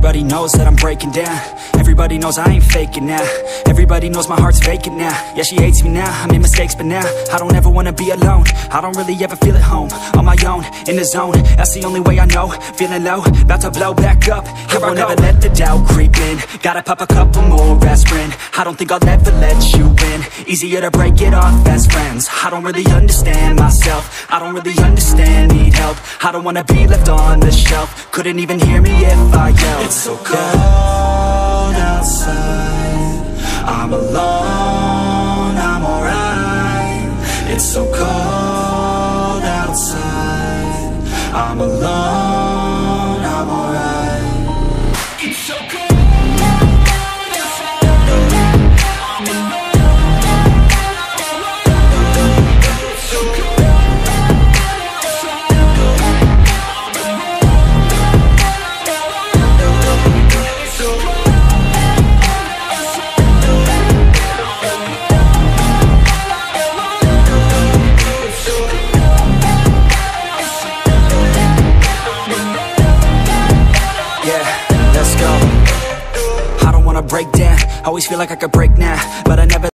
Everybody knows that I'm breaking down. Everybody knows I ain't faking now. Everybody knows my heart's vacant now. Yeah, she hates me now, I made mistakes but now I don't ever wanna be alone. I don't really ever feel at home. On my own, in the zone, that's the only way I know. Feeling low, about to blow back up. Here I won't ever let the doubt creep in. Gotta pop a couple more aspirin. I don't think I'll ever let you in. Easier to break it off best friends. I don't really understand myself. I don't really understand, need help. I don't wanna be left on the shelf. Couldn't even hear me if I yelled. It's so cold outside, I'm alone, I'm alright. It's so cold outside, I'm alone, I'm alright. It's so cold. Break down, always feel like I could break now, but I never